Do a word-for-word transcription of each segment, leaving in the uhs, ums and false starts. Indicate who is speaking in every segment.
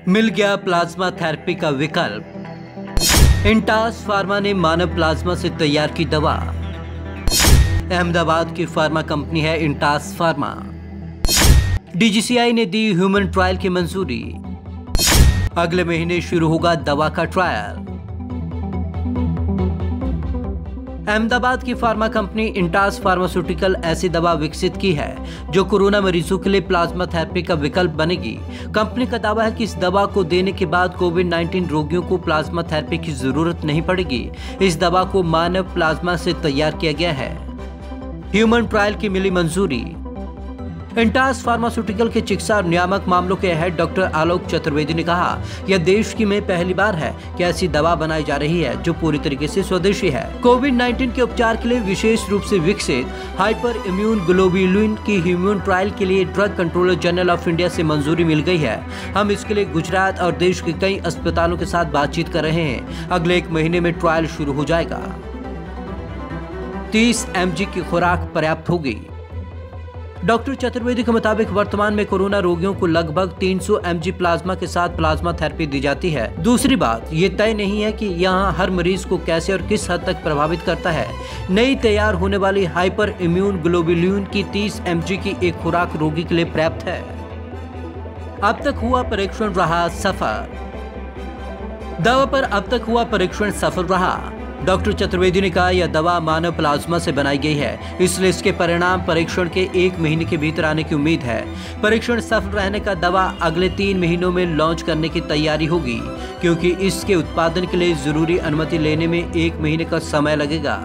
Speaker 1: मिल गया plasma therapy का विकल्प। इंटास फार्मा ने मानव प्लाज्मा से तैयार की दवा। अहमदाबाद की फार्मा कंपनी है इंटास फार्मा। डीजीसीआई ने दी ह्यूमन ट्रायल की मंजूरी। अगले महीने शुरू होगा दवा का ट्रायल। अहमदाबाद की फार्मा कंपनी इंटास फार्मास्यूटिकल ऐसी दवा विकसित की है जो कोरोना मरीजों के लिए प्लाज्मा थेरेपी का विकल्प बनेगी। कंपनी का दावा है कि इस दवा को देने के बाद कोविड नाइन्टीन रोगियों को प्लाज्मा थेरेपी की जरूरत नहीं पड़ेगी। इस दवा को मानव प्लाज्मा से तैयार किया गया है। ह्यूमन ट्रायल की मिली मंजूरी। इंटास फार्मास्यूटिकल के चिकित्सा और नियामक मामलों के हेड डॉक्टर आलोक चतुर्वेदी ने कहा, यह देश की में पहली बार है कि ऐसी दवा बनाई जा रही है जो पूरी तरीके से स्वदेशी है। कोविड नाइन्टीन के उपचार के लिए विशेष रूप से विकसित हाइपर इम्यून ग्लोब्यूलिन की ह्यूमन ट्रायल के लिए drug controller general of India से मंजूरी मिल गई है। हम इसके लिए गुजरात और देश के कई अस्पतालों के साथ बातचीत कर रहे हैं। अगले एक महीने में ट्रायल शुरू हो जाएगा। तीस एम जी की खुराक पर्याप्त होगी। डॉक्टर चतुर्वेदी के मुताबिक वर्तमान में कोरोना रोगियों को लगभग तीन सौ एम जी प्लाज्मा के साथ प्लाज्मा थेरेपी दी जाती है। दूसरी बात, ये तय नहीं है कि यहाँ हर मरीज को कैसे और किस हद तक प्रभावित करता है। नई तैयार होने वाली हाइपर इम्यून ग्लोब्यूलिन की तीस एम जी की एक खुराक रोगी के लिए पर्याप्त है। अब तक हुआ परीक्षण रहा सफल। दवा पर अब तक हुआ परीक्षण सफल रहा। डॉक्टर चतुर्वेदी ने कहा, यह दवा मानव प्लाज्मा से बनाई गई है, इसलिए इसके परिणाम परीक्षण के एक महीने के भीतर आने की उम्मीद है। परीक्षण सफल रहने का दवा अगले तीन महीनों में लॉन्च करने की तैयारी होगी, क्योंकि इसके उत्पादन के लिए जरूरी अनुमति लेने में एक महीने का समय लगेगा।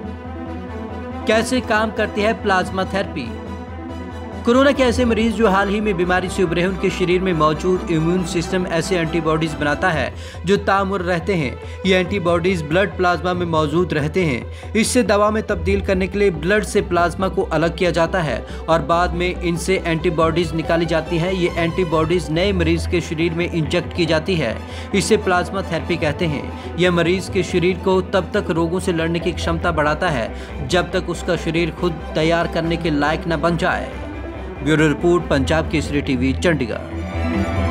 Speaker 1: कैसे काम करती है प्लाज्मा थेरेपी? कोरोना के ऐसे मरीज जो हाल ही में बीमारी से उभरे हैं, उनके शरीर में मौजूद इम्यून सिस्टम ऐसे एंटीबॉडीज बनाता है जो ताउम्र रहते हैं। ये एंटीबॉडीज ब्लड प्लाज्मा में मौजूद रहते हैं। इससे दवा में तब्दील करने के लिए ब्लड से प्लाज्मा को अलग किया जाता है और बाद में इनसे एंटीबॉडीज निकाली जाती हैं। ये एंटीबॉडीज नए मरीज के शरीर में इंजेक्ट की जाती है। इसे प्लाज्मा थेरेपी कहते हैं। यह मरीज के शरीर को तब तक रोगों से लड़ने की क्षमता बढ़ाता है जब तक उसका शरीर खुद तैयार करने के लायक न बन जाए। Bureau report, Punjab Kesari TV, Chandigarh.